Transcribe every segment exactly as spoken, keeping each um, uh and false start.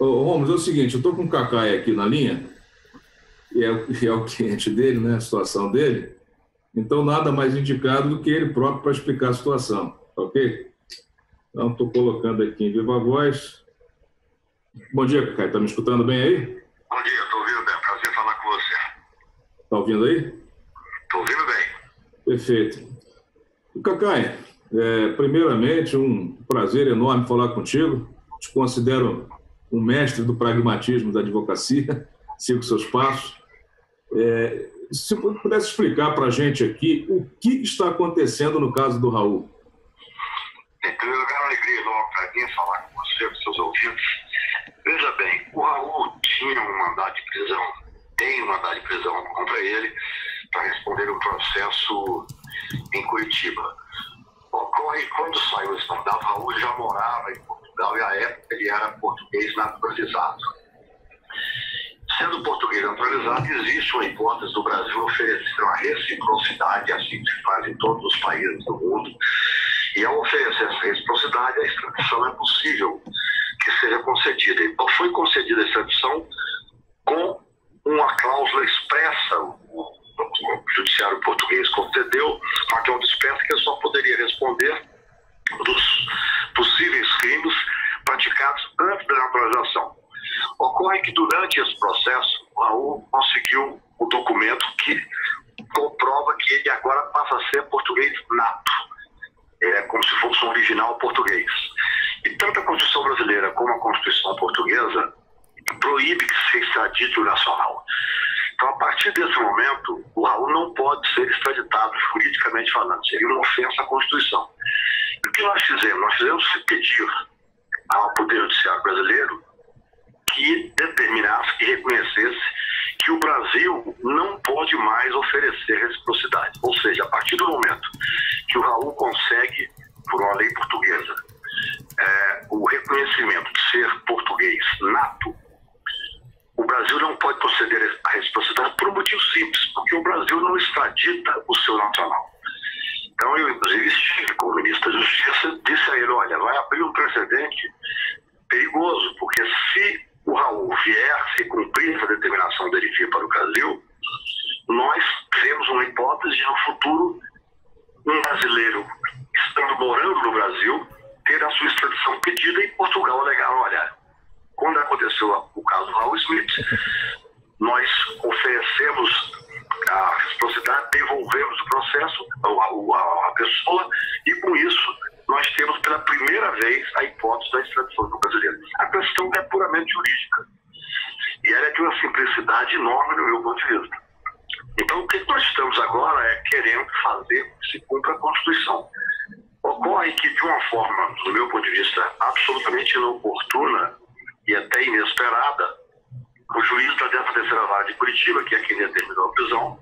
Ô, Ramos, é o seguinte, eu estou com o Cacai aqui na linha, e é, o- e é o cliente dele, né, a situação dele, então nada mais indicado do que ele próprio para explicar a situação, tá ok? Então, estou colocando aqui em viva voz. Bom dia, Cacai, está me escutando bem aí? Bom dia, estou ouvindo bem. Prazer falar com você. Está ouvindo aí? Estou ouvindo bem. Perfeito. E, Cacai, é, primeiramente, um prazer enorme falar contigo. Te considero um mestre do pragmatismo da advocacia, sigo seus passos. É, se você pudesse explicar para a gente aqui o que está acontecendo no caso do Raul. Em primeiro lugar, uma alegria enorme para mim falar com você, com seus ouvintes. Veja bem, o Raul tinha um mandado de prisão, tem um mandado de prisão contra ele para responder um processo em Curitiba. Ocorre quando saiu esse mandado, o Raul já morava em Portugal e à época ele era português naturalizado. Sendo português naturalizado, existe uma hipótese do Brasil oferecer uma reciprocidade, assim que se faz em todos os países do mundo. E ao oferecer essa reciprocidade, a extradição é possível que seja concedida. Então foi concedida a extradição com uma cláusula expressa. O, o judiciário português concedeu uma cláusula expressa que ele só poderia responder dos possíveis crimes praticados antes da naturalização. Ocorre que durante esse processo, o Raul conseguiu o documento que comprova que ele agora passa a ser português nato. É como se fosse um original português. E tanto a Constituição brasileira como a Constituição portuguesa proíbe que se extradite o nacional. Então, a partir desse momento, o Raul não pode ser extraditado juridicamente falando. Seria uma ofensa à Constituição. E o que nós fizemos? Nós fizemos pedir ao Poder Judiciário brasileiro que determinasse e reconhecesse que o Brasil não pode mais oferecer reciprocidade. Ou seja, a partir do momento que o Raul consegue, por uma lei portuguesa, é, o reconhecimento de ser português nato, o Brasil não pode proceder à reciprocidade por um motivo simples, porque o Brasil não extradita o seu nacional. Então, eu, inclusive, estive com o ministro da Justiça, disse a ele, olha, vai abrir um precedente perigoso, porque se o Raul vier, se cumprir essa determinação dele vir para o Brasil, nós temos uma hipótese de, no futuro, um brasileiro estando morando no Brasil, ter a sua extradição pedida e Portugal alegar, olha, quando aconteceu o caso do Raul Smith, nós oferecemos a reciprocidade, devolvemos o processo, a, a, a pessoa, e com isso nós temos pela primeira vez a hipótese da extradição do brasileiro. A questão é puramente jurídica. E ela é de uma simplicidade enorme do meu ponto de vista. Então, o que nós estamos agora é querendo fazer que se cumpra a Constituição. Ocorre que, de uma forma, do meu ponto de vista, absolutamente inoportuna e até inesperada, o juiz da décima terceira Vara de Curitiba, que é quem determinou a prisão,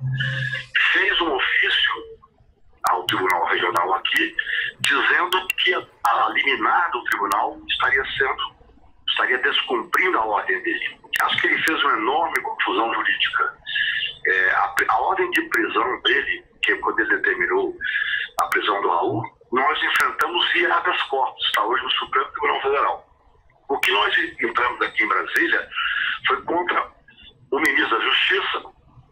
fez um ofício ao Tribunal Regional aqui, dizendo que a liminar do tribunal estaria sendo, estaria descumprindo a ordem dele. Acho que ele fez uma enorme confusão jurídica. É, a, a ordem de prisão dele, que quando ele determinou a prisão do Raul, nós enfrentamos via habeas corpus, está hoje no Supremo Tribunal Federal. O que nós entramos aqui em Brasília foi contra o ministro da Justiça,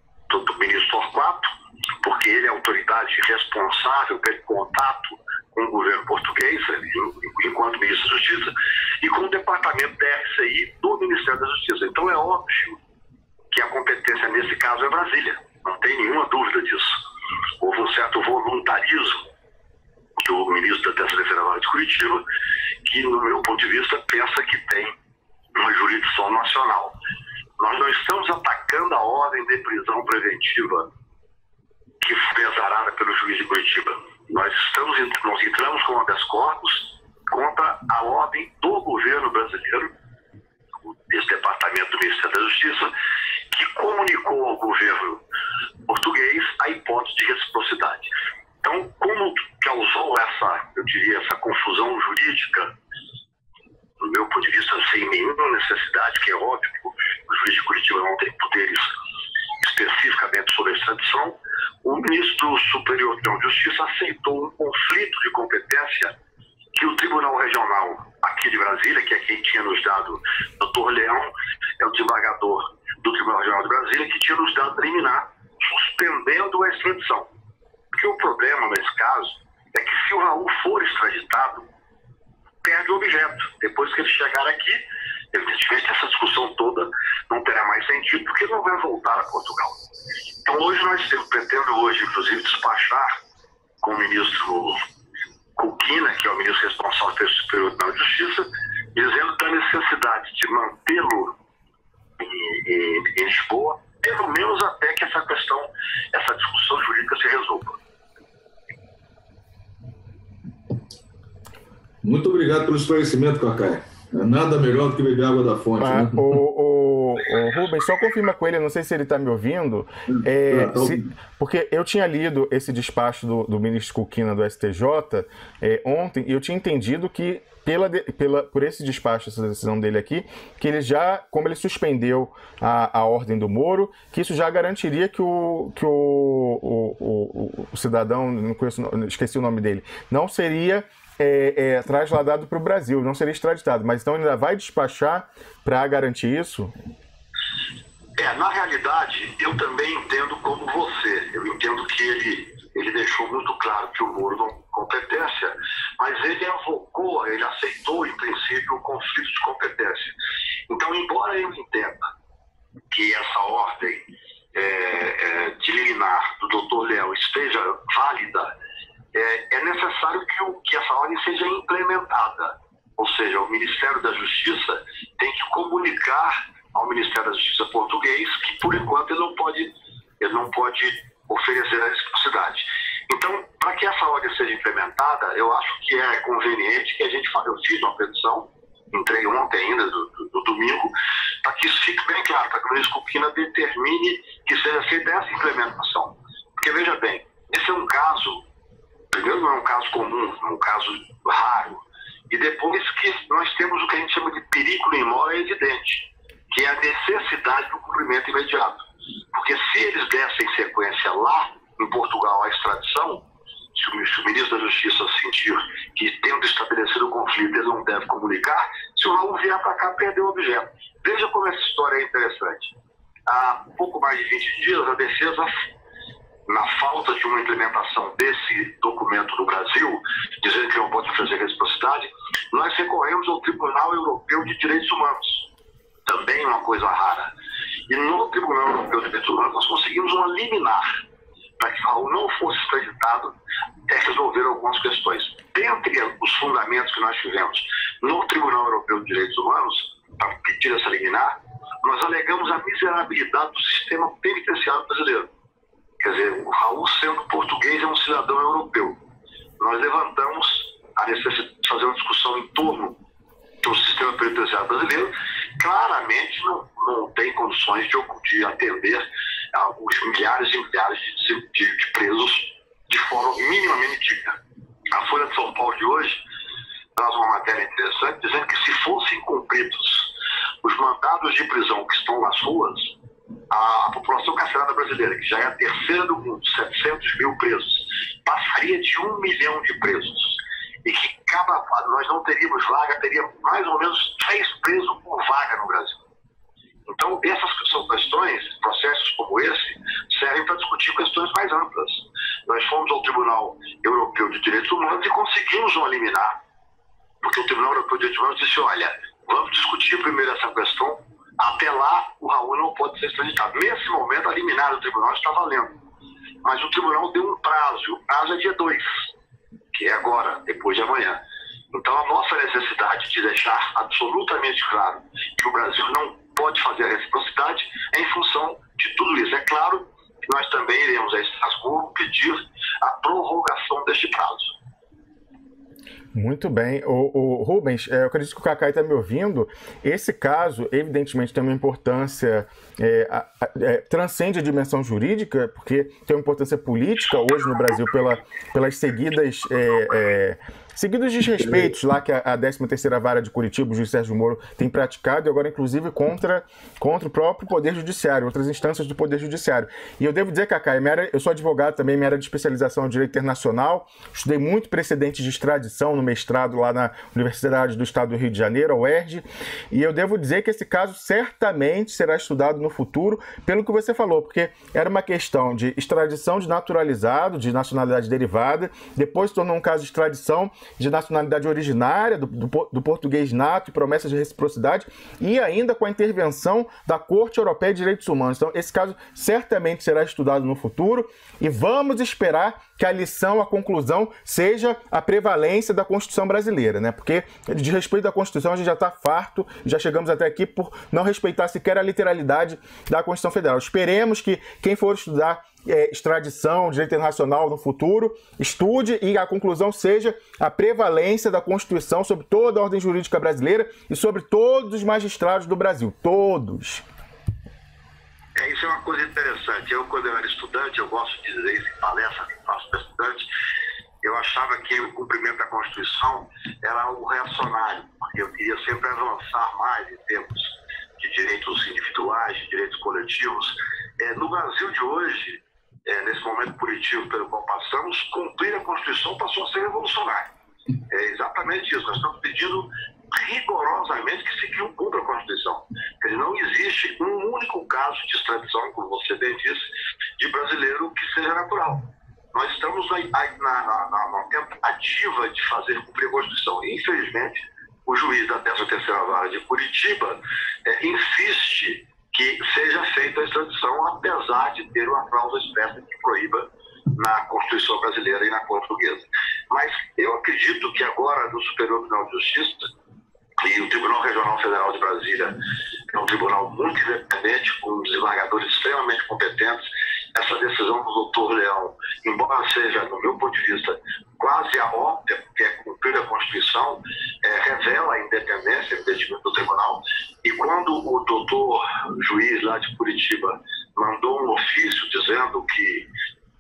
o ministro Torquato, porque ele é a autoridade responsável pelo contato com o governo português, enquanto ministro da Justiça, e com o departamento da R C I do Ministério da Justiça. Então é óbvio que a competência nesse caso é Brasília, não tem nenhuma dúvida disso. Houve um certo voluntarismo do ministro da décima terceira Vara de Curitiba, que, no meu ponto de vista, pensa que tem uma jurisdição nacional. Nós não estamos atacando a ordem de prisão preventiva que foi exarada pelo juiz de Curitiba. Nós, estamos, nós entramos com habeas corpus contra a ordem do governo brasileiro, esse departamento do Ministério da Justiça, que comunicou ao governo português a hipótese de reciprocidade. Então, como causou essa, eu diria, essa confusão jurídica, do meu ponto de vista, sem nenhuma necessidade, que é óbvio que o juiz de Curitiba não tem poderes especificamente sobre a extradição, o ministro do Superior Tribunal de Justiça aceitou um conflito de competência que o Tribunal Regional aqui de Brasília, que é quem tinha nos dado, o doutor Leão, é o desembargador do Tribunal Regional de Brasília, que tinha nos dado liminar, suspendendo a extradição. Porque o problema, nesse caso, é que se o Raul for extraditado, perde o objeto. Depois que ele chegar aqui, evidentemente essa discussão toda não terá mais sentido, porque não vai voltar a Portugal. Então hoje nós temos, pretendo hoje, inclusive, despachar com o ministro Kukina, que é o ministro responsável pelo Superior Tribunal de Justiça, dizendo da necessidade de mantê-lo em, em, em Lisboa, pelo menos até que essa questão, essa discussão jurídica se resolva. Muito obrigado pelo esclarecimento, Cacai. Nada melhor do que beber água da fonte. Ah, né? o, o, o Rubens, só confirma com ele, não sei se ele está me ouvindo, é, Ah, tá se, porque eu tinha lido esse despacho do, do ministro Kukina do S T J é, ontem, e eu tinha entendido que, pela, pela, por esse despacho, essa decisão dele aqui, que ele já, como ele suspendeu a, a ordem do Moro, que isso já garantiria que o, que o, o, o, o cidadão, não conheço, esqueci o nome dele, não seria... É, é, trasladado para o Brasil, não seria extraditado, mas então ainda vai despachar para garantir isso? É, na realidade, eu também entendo como você. Eu entendo que ele, ele deixou muito claro que o Moro não competência, mas ele avocou, ele aceitou, em princípio, o conflito de competência. Então, embora eu entenda que essa ordem é, é, de liminar do doutor Leão esteja válida, É, é necessário que, o, que essa ordem seja implementada. Ou seja, o Ministério da Justiça tem que comunicar ao Ministério da Justiça português que, por enquanto, ele não pode, ele não pode oferecer a reciprocidade. Então, para que essa ordem seja implementada, eu acho que é conveniente que a gente faça. Eu fiz uma petição, entrei ontem ainda, do, do, do domingo, para que isso fique bem claro, para que o ministro Kukina determine que seja feita essa implementação. Porque, veja bem, esse é um caso... Primeiro, não é um caso comum, é um caso raro. E depois que nós temos o que a gente chama de perigo in mora evidente, que é a necessidade do cumprimento imediato. Porque se eles dessem sequência lá, em Portugal, à extradição, se o, se o ministro da Justiça sentir que, tendo estabelecido o conflito, ele não deve comunicar, se o Raul vier para cá, perdeu o objeto. Veja como essa história é interessante. Há pouco mais de vinte dias, a defesa... na falta de uma implementação desse documento no Brasil, dizendo que não pode fazer reciprocidade, nós recorremos ao Tribunal Europeu de Direitos Humanos. Também uma coisa rara. E no Tribunal Europeu de Direitos Humanos nós conseguimos uma liminar para que Raul não fosse extraditado até resolver algumas questões. Dentre os fundamentos que nós tivemos no Tribunal Europeu de Direitos Humanos, para pedir essa liminar, nós alegamos a miserabilidade do sistema penitenciário brasileiro. Quer dizer, o Raul, sendo português, é um cidadão europeu. Nós levantamos a necessidade de fazer uma discussão em torno do sistema penitenciário brasileiro. Claramente não, não tem condições de, de atender a, os milhares e milhares de, de, de presos de forma minimamente digna. A Folha de São Paulo de hoje traz uma matéria interessante dizendo que se fossem cumpridos os mandados de prisão que estão nas ruas, a população carcerária brasileira, que já é a terceira do mundo, setecentos mil presos, passaria de um milhão de presos. E que cada, nós não teríamos vaga, teria mais ou menos três presos por vaga no Brasil. Então, essas são questões, processos como esse, servem para discutir questões mais amplas. Nós fomos ao Tribunal Europeu de Direitos Humanos e conseguimos uma liminar, porque o Tribunal Europeu de Direitos Humanos disse, olha, vamos discutir primeiro essa questão. Até lá, o Raul não pode ser extraditado. Nesse momento, a liminar do tribunal está valendo. Mas o tribunal deu um prazo, e o prazo é dia dois, que é agora, depois de amanhã. Então, a nossa necessidade de deixar absolutamente claro que o Brasil não pode fazer a reciprocidade é em função de tudo isso. É claro que nós também iremos a Estrasburgo pedir a prorrogação deste prazo. Muito bem. O, o Rubens, é, eu acredito que o Cacai está me ouvindo. Esse caso, evidentemente, tem uma importância, é, é, transcende a dimensão jurídica, porque tem uma importância política hoje no Brasil pela, pelas seguidas é, é, seguindo os desrespeitos lá que a décima terceira Vara de Curitiba, o juiz Sérgio Moro, tem praticado, e agora inclusive contra, contra o próprio Poder Judiciário, outras instâncias do Poder Judiciário. E eu devo dizer, Cacá, eu sou advogado também, minha área de especialização em Direito Internacional, estudei muito precedentes de extradição no mestrado lá na Universidade do Estado do Rio de Janeiro, a U E R J, e eu devo dizer que esse caso certamente será estudado no futuro, pelo que você falou, porque era uma questão de extradição de naturalizado, de nacionalidade derivada, depois tornou um caso de extradição de nacionalidade originária, do, do, do português nato e promessa de reciprocidade, e ainda com a intervenção da Corte Europeia de Direitos Humanos. Então, esse caso certamente será estudado no futuro, e vamos esperar que a lição, a conclusão, seja a prevalência da Constituição brasileira, né? Porque, de respeito à Constituição, a gente já está farto, já chegamos até aqui por não respeitar sequer a literalidade da Constituição Federal. Esperemos que quem for estudar é, extradição, direito internacional no futuro, estude e a conclusão seja a prevalência da Constituição sobre toda a ordem jurídica brasileira e sobre todos os magistrados do Brasil. Todos. É, isso é uma coisa interessante. Eu, quando eu era estudante, eu gosto de dizer isso em palestras que faço para estudante, eu achava que o cumprimento da Constituição era algo reacionário, porque eu queria sempre avançar mais em termos de direitos individuais, de direitos coletivos. É, no Brasil de hoje, é, nesse momento político pelo qual passamos, cumprir a Constituição passou a ser revolucionário. É exatamente isso. Nós estamos pedindo rigorosamente que se cumpra a Constituição. Quer dizer, não existe um único caso de extradição, como você bem disse, de brasileiro que seja natural. Nós estamos na, na, na, na tentativa de fazer cumprir a Constituição. E, infelizmente, o juiz da décima terceira Vara de Curitiba é, insiste que seja feita a extradição, apesar de ter uma cláusula expressa que proíba na Constituição brasileira e na portuguesa. Mas eu acredito que agora, no Superior Tribunal de Justiça, e o Tribunal Regional Federal de Brasília é um tribunal muito independente, com desembargadores extremamente competentes, essa decisão do doutor Leão, embora seja, no meu ponto de vista, quase a óbvia, porque é cumprir a Constituição, é, revela a independência e o entendimento do tribunal. E quando o doutor juiz lá de Curitiba mandou um ofício dizendo que,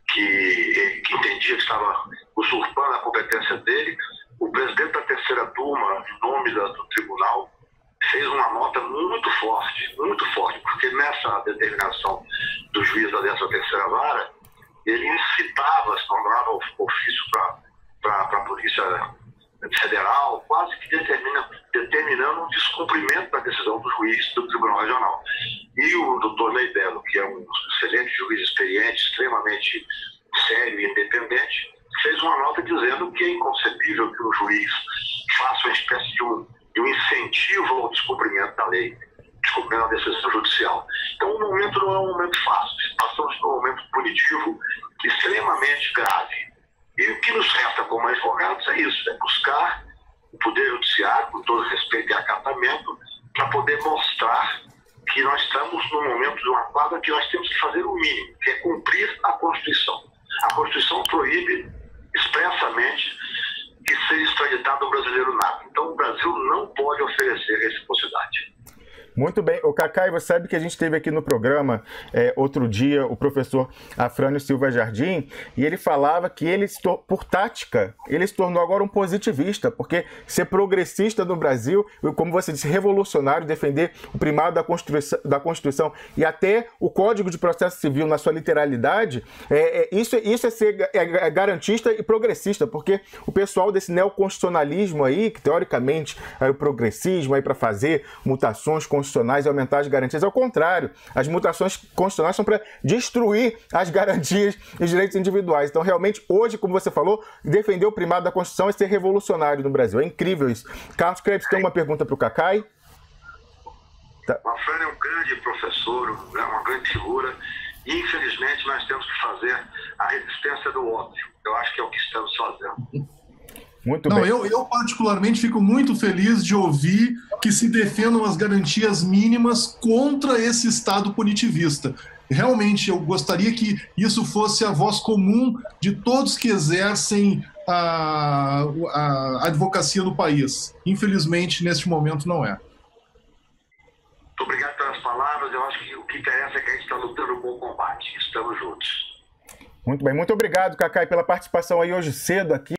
que, que entendia que estava usurpando a competência dele, o presidente da terceira turma, em nome da, do tribunal, fez uma nota muito forte, muito forte, porque nessa determinação do juiz da décima terceira Vara, ele incitava, se mandava ofício para a Polícia Federal, quase que determina, determinando um descumprimento da decisão do juiz do Tribunal Regional. E o doutor Leibelo, que é um excelente juiz experiente, extremamente sério e independente, fez uma nota dizendo que é inconcebível que o juiz faça uma espécie de um, de um incentivo ao descumprimento da lei, descumprimento da decisão judicial. Então, o momento não é um momento fácil. Passamos por um momento punitivo extremamente grave. E o que nos resta como advogados é isso, é buscar o Poder Judiciário, com todo respeito e acatamento, para poder mostrar que nós estamos num momento de uma quadra que nós temos que fazer o mínimo, que é cumprir a Constituição. A Constituição proíbe expressamente que seja extraditado um brasileiro nato. Então, o Brasil não pode oferecer reciprocidade. Muito bem. O Cacá, você sabe que a gente teve aqui no programa, é, outro dia, o professor Afrânio Silva Jardim, e ele falava que ele, por tática, ele se tornou agora um positivista, porque ser progressista no Brasil, como você disse, revolucionário, defender o primado da Constituição, da Constituição e até o Código de Processo Civil na sua literalidade, é, é, isso, isso é ser é, garantista e progressista, porque o pessoal desse neoconstitucionalismo aí, que teoricamente é o progressismo aí para fazer mutações constitucionais e aumentar as garantias. Ao contrário, as mutações constitucionais são para destruir as garantias e os direitos individuais. Então, realmente, hoje, como você falou, defender o primado da Constituição é ser revolucionário no Brasil. É incrível isso. Carlos Krebs, tem uma pergunta para o Cacai? Tá. O Afrânio é um grande professor, é uma grande figura, e, infelizmente, nós temos que fazer a resistência do óbvio. Eu acho que é o que estamos fazendo. Muito Não, bem. eu, eu particularmente fico muito feliz de ouvir que se defendam as garantias mínimas contra esse Estado punitivista. Realmente, eu gostaria que isso fosse a voz comum de todos que exercem a, a advocacia no país. Infelizmente, neste momento, não é. Muito obrigado pelas palavras. Eu acho que o que interessa é que a gente está lutando um bom combate. Estamos juntos. Muito bem. Muito obrigado, Cacai, pela participação aí hoje cedo aqui.